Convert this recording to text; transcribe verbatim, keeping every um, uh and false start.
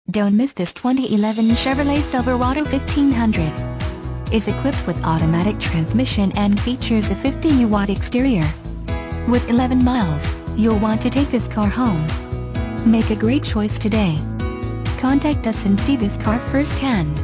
Don't miss this twenty eleven Chevrolet Silverado fifteen hundred. Is equipped with automatic transmission and features a fifty watt exterior. With eleven miles, you'll want to take this car home. Make a great choice today. Contact us and see this car firsthand.